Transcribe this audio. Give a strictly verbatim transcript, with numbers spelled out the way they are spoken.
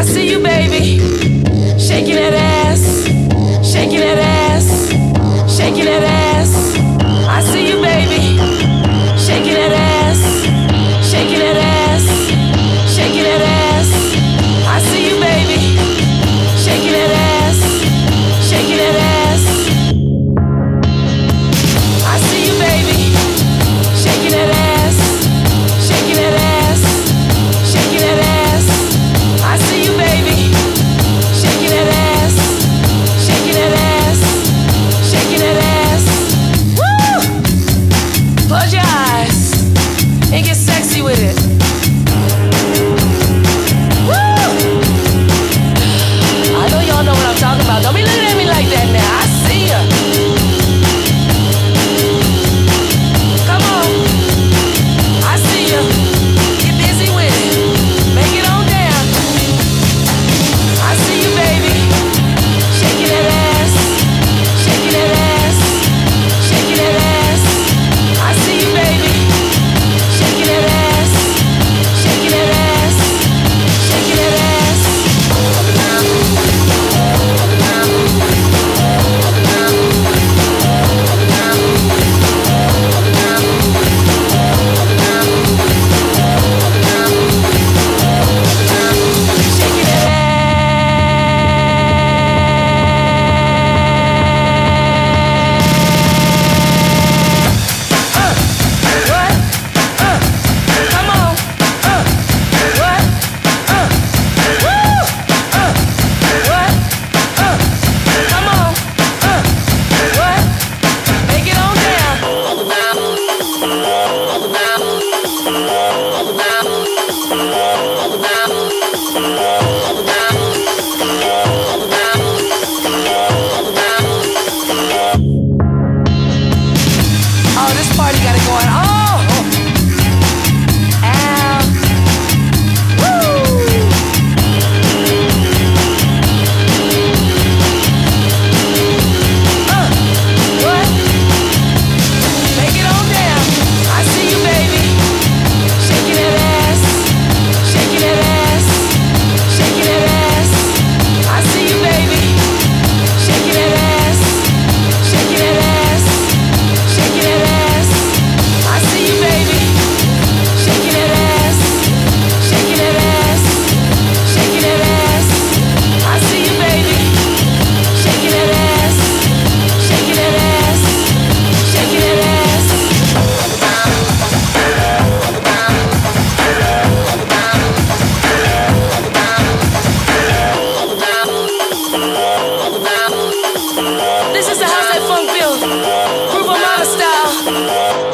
see you, baby, shaking that ass, shaking that ass, shaking that ass. I see you, baby, shaking that ass, shaking that ass, shaking that ass. I see you, baby, shaking that ass, shaking that ass. I see you, baby, shaking that ass, shaking that ass, shaking that ass. I see you, baby, shaking that ass, shaking that ass, shaking that ass. Woo! Close your eyes and get sexy with it. Woo! I know y'all know what I'm talking about. Don't be looking at me like that now. I see ya. Come on. I see ya. Get busy with it. Make it on down. I see you, baby. Shaking that ass. Shaking that ass. Shaking that ass. I see you, baby. Shaking that ass. Shaking that ass. Shaking that ass. Shaking that ass. Uh, what? Uh, come on. Uh, what? Uh, woo! Uh, what? Uh, come on. Uh, what? Make it on down. Oh, this party got it going on. Ow. Woo. Uh, what? Make it on down. I see you, baby. Shaking that ass. Shaking that ass. Shaking that ass. I see you, baby. Shaking that ass. Shaking that ass. Shaking that ass. I see you, baby. Shaking that ass. Shaking that ass. Shaking that ass. I see you, baby. Shaking that ass. Shaking that ass. Shaking that ass. This is the house that funk feels. Group of Mama style.